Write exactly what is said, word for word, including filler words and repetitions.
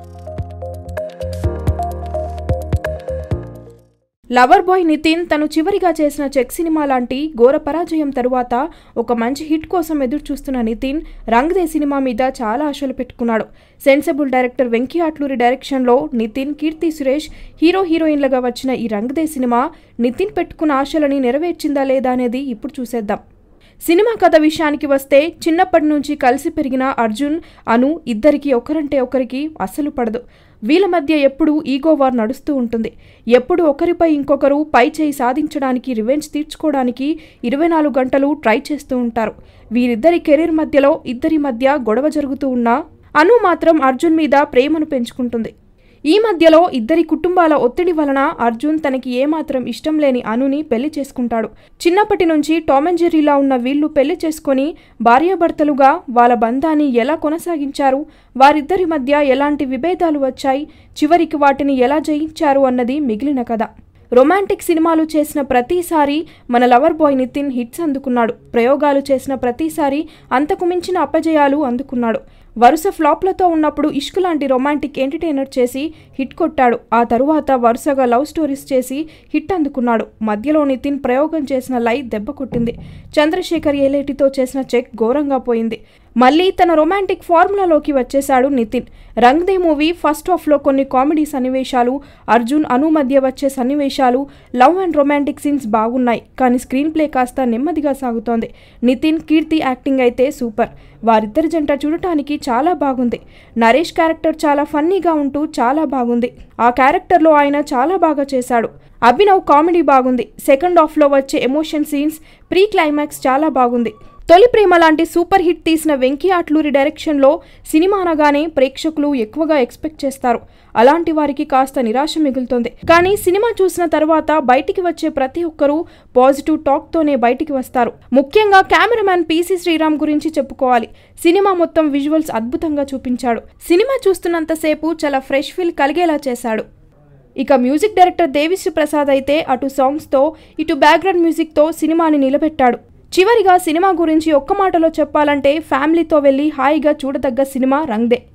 Lover boy Nitin తను చివరిగా చేసిన చెక్ సినిమా లాంటి ఘోర పరాజయం తరువాత ఒక మంచి హిట్ కోసం ఎదురు చూస్తున్న నితిన్ రంగ్దే సినిమా మీద చాలా ఆశలు పెట్టుకున్నాడు. సెన్సిబుల్ డైరెక్టర్ వెంకీ అట్లూరి డైరెక్షన్లో నితిన్, కీర్తి సురేష్ హీరో హీరోయిన్లుగా వచ్చిన ఈ రంగ్దే సినిమా నితిన్ పెట్టుకున్న ఆశలని నెరవేర్చిందా లేదా అనేది ఇప్పుడు చూసేద్దాం. సినిమా కథ విషయానికి వస్తే చిన్నప్పటి నుంచి కలిసి పెరిగిన అర్జున్, అను ఇద్దరికి ఒకరంటే ఒకరికి అస్సలు పడదు. వీళ్ళ మధ్య ఎప్పుడూ ఈగో వార్ నడుస్తూ ఉంటుంది. ఎప్పుడు ఒకరిపై ఇంకొకరు పై చేయి సాధించడానికి, రివెంజ్ తీర్చుకోవడానికి ఇరవై నాలుగు గంటలు ట్రై చేస్తూ ఉంటారు. వీరిద్దరి కెరీర్ మధ్యలో ఇద్దరి మధ్య గొడవ జరుగుతూ ఉన్నా అను మాత్రం అర్జున్ మీద ప్రేమను పెంచుకుంటుంది. ఈ మధ్యలో ఇద్దరి కుటుంబాల ఒత్తిడి వలన అర్జున్ తనకి ఏమాత్రం ఇష్టం లేని అనుని పెళ్లి చేసుకుంటాడు. చిన్నప్పటి నుంచి టామ్ అండ్ జెర్రీలా ఉన్న వీళ్లు పెళ్లి చేసుకుని భార్యాభర్తలుగా వాళ్ళ బంధాన్ని ఎలా కొనసాగించారు, వారిద్దరి మధ్య ఎలాంటి విభేదాలు వచ్చాయి, చివరికి వాటిని ఎలా జయించారు అన్నది మిగిలిన కథ. రొమాంటిక్ సినిమాలు చేసిన ప్రతిసారి మన లవర్ బాయ్ నితిన్ హిట్స్ అందుకున్నాడు. ప్రయోగాలు చేసిన ప్రతిసారి అంతకు మించిన అపజయాలు అందుకున్నాడు. వరుస ఫ్లాప్లతో ఉన్నప్పుడు ఇష్క్ లాంటి రొమాంటిక్ ఎంటర్టైనర్ చేసి హిట్ కొట్టాడు. ఆ తరువాత వరుసగా లవ్ స్టోరీస్ చేసి హిట్ అందుకున్నాడు. మధ్యలో నితిన్ ప్రయోగం చేసిన లై దెబ్బ కొట్టింది. చంద్రశేఖర్ ఏలేటితో చేసిన చెక్ ఘోరంగా పోయింది. మళ్ళీ తన రొమాంటిక్ ఫార్ములాలోకి వచ్చేశాడు నితిన్. రంగ్దే మూవీ ఫస్ట్ హాఫ్లో కొన్ని కామెడీ సన్నివేశాలు, అర్జున్ అను మధ్య వచ్చే సన్నివేశాలు, లవ్ అండ్ రొమాంటిక్ సీన్స్ బాగున్నాయి. కానీ స్క్రీన్ ప్లే కాస్త నెమ్మదిగా సాగుతోంది. నితిన్, కీర్తి యాక్టింగ్ అయితే సూపర్. వారిద్దరి జంట చూడటానికి చాలా బాగుంది. నరేష్ క్యారెక్టర్ చాలా ఫన్నీగా ఉంటూ చాలా బాగుంది. ఆ క్యారెక్టర్లో ఆయన చాలా బాగా చేశాడు. అభినవ్ కామెడీ బాగుంది. సెకండ్ హాఫ్లో వచ్చే ఎమోషన్ సీన్స్, ప్రీ క్లైమాక్స్ చాలా బాగుంది. తొలి ప్రేమ లాంటి సూపర్ హిట్ తీసిన వెంకీ అట్లూరి డైరెక్షన్లో సినిమా అనగానే ప్రేక్షకులు ఎక్కువగా ఎక్స్పెక్ట్ చేస్తారు. అలాంటి వారికి కాస్త నిరాశ మిగులుతుంది. కానీ సినిమా చూసిన తర్వాత బయటికి వచ్చే ప్రతి ఒక్కరూ పాజిటివ్ టాక్తోనే బయటికి వస్తారు. ముఖ్యంగా కెమెరామ్యాన్ పీసీ శ్రీరామ్ గురించి చెప్పుకోవాలి. సినిమా మొత్తం విజువల్స్ అద్భుతంగా చూపించాడు. సినిమా చూస్తున్నంతసేపు చాలా ఫ్రెష్ ఫీల్ కలిగేలా చేశాడు. ఇక మ్యూజిక్ డైరెక్టర్ దేవిశ్రీ ప్రసాద్ అయితే అటు సాంగ్స్తో ఇటు బ్యాక్గ్రౌండ్ మ్యూజిక్తో సినిమాని నిలబెట్టాడు. చివరిగా సినిమా గురించి ఒక్క మాటలో చెప్పాలంటే ఫ్యామిలీతో వెళ్ళి హాయిగా చూడదగ్గ సినిమా రంగ్దే.